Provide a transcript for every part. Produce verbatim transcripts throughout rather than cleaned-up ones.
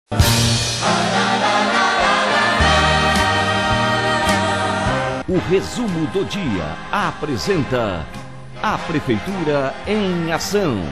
O resumo do dia apresenta a Prefeitura em Ação.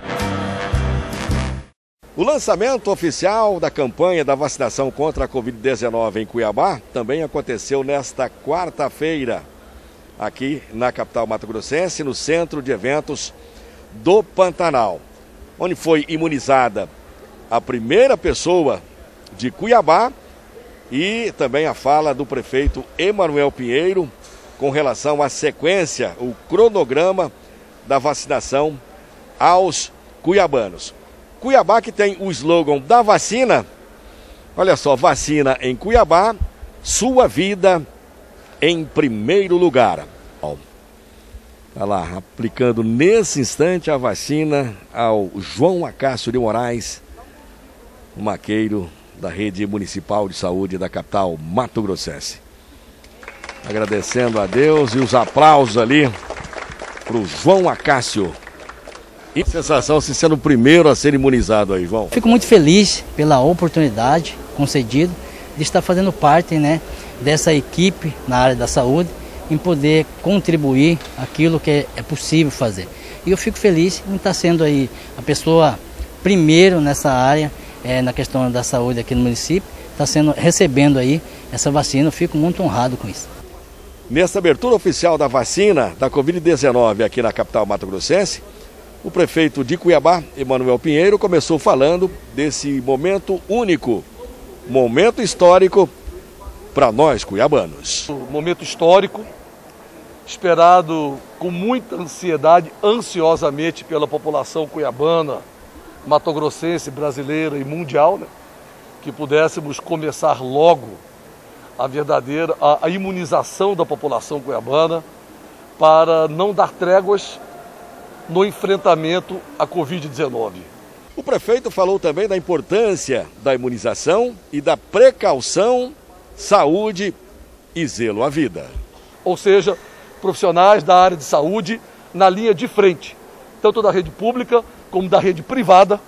O lançamento oficial da campanha da vacinação contra a Covid dezenove em Cuiabá também aconteceu nesta quarta-feira, aqui na capital mato-grossense, no Centro de Eventos do Pantanal, onde foi imunizada a primeira pessoa de Cuiabá e também a fala do prefeito Emanuel Pinheiro com relação à sequência, o cronograma da vacinação aos cuiabanos. Cuiabá, que tem o slogan da vacina, olha só, vacina em Cuiabá, sua vida em primeiro lugar. Está lá, aplicando nesse instante a vacina ao João Acácio de Moraes, o maqueiro da Rede Municipal de Saúde da capital mato-grossense. Agradecendo a Deus e os aplausos ali para o João Acácio. E sensação de ser o primeiro a ser imunizado aí, João? Fico muito feliz pela oportunidade concedida de estar fazendo parte, né, dessa equipe na área da saúde, em poder contribuir aquilo que é possível fazer. E eu fico feliz em estar sendo aí a pessoa primeiro nessa área, é, na questão da saúde aqui no município, está sendo, recebendo aí essa vacina. Eu fico muito honrado com isso. Nesta abertura oficial da vacina da Covid dezenove aqui na capital mato-grossense, o prefeito de Cuiabá, Emanuel Pinheiro, começou falando desse momento único, momento histórico para nós cuiabanos. Um momento histórico, esperado com muita ansiedade, ansiosamente pela população cuiabana, mato-grossense, brasileira e mundial, né? Que pudéssemos começar logo a verdadeira a, a imunização da população cuiabana para não dar tréguas no enfrentamento à Covid dezenove. O prefeito falou também da importância da imunização e da precaução, saúde e zelo à vida. Ou seja, profissionais da área de saúde na linha de frente, tanto da rede pública como da rede privada,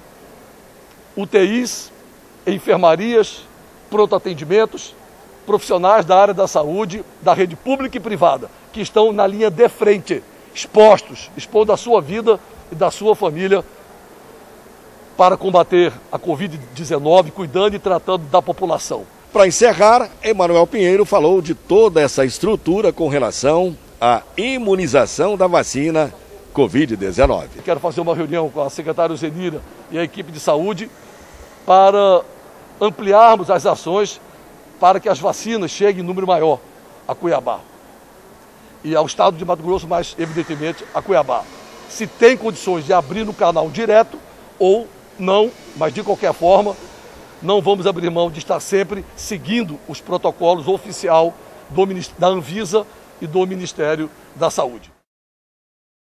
U T Is, enfermarias, pronto-atendimentos, profissionais da área da saúde, da rede pública e privada, que estão na linha de frente, expostos, expondo a sua vida e da sua família para combater a Covid dezenove, cuidando e tratando da população. Para encerrar, Emanuel Pinheiro falou de toda essa estrutura com relação à imunização da vacina Covid dezenove. Quero fazer uma reunião com a secretária Zenira e a equipe de saúde para ampliarmos as ações para que as vacinas cheguem em número maior a Cuiabá e ao estado de Mato Grosso, mais evidentemente a Cuiabá. Se tem condições de abrir no canal direto ou não, mas de qualquer forma, não vamos abrir mão de estar sempre seguindo os protocolos oficiais do, da Anvisa e do Ministério da Saúde.